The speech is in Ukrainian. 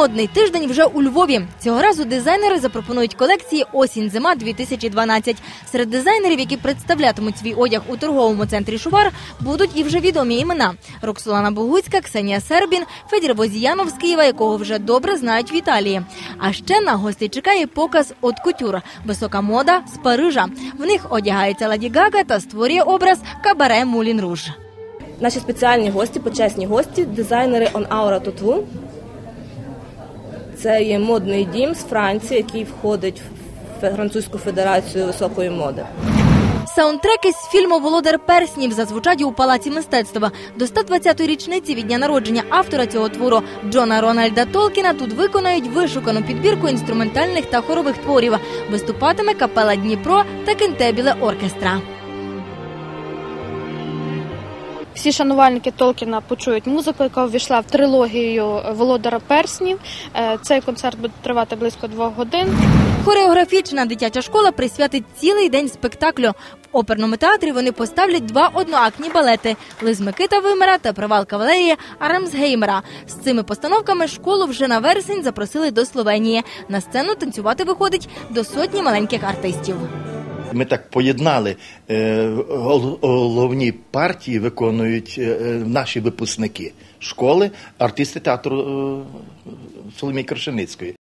Модний тиждень вже у Львові. Цього разу дизайнери запропонують колекції «Осінь-зима-2012». Серед дизайнерів, які представлятимуть свій одяг у торговому центрі «Шувар», будуть і вже відомі імена – Роксолана Богуцька, Ксенія Сербін, Федір Возіянов з Києва, якого вже добре знають в Італії. А ще на гостей чекає показ «От кутюр» – висока мода з Парижа. В них одягається Леді Гага та створює образ кабаре Мулін Руж. Наші спеціальні гості, почесні гості – дизайнери On Aura Tattoo. Це є модний дім з Франції, який входить в Французьку федерацію високої моди. Саундтреки з фільму «Володар перснів» зазвучать у Палаці мистецтва. До 120-ї річниці від дня народження автора цього твору Джона Рональда Толкіна тут виконають вишукану підбірку інструментальних та хорових творів. Виступатиме капела «Дніпро» та «Кентебіле оркестра». Всі шанувальники Толкіна почують музику, яка увійшла в трилогію «Володара перснів». Цей концерт буде тривати близько 2 годин. Хореографічна дитяча школа присвятить цілий день спектаклю. В оперному театрі вони поставлять 2 одноактні балети «Лиз Микита Вимера» та «Привал кавалерії Арамсгеймера». З цими постановками школу вже на вересень запросили до Словенії. На сцену танцювати виходить до 100 маленьких артистів. Ми так поєднали, головні партії виконують наші випускники школи, артисти театру Соломії Крашеницької.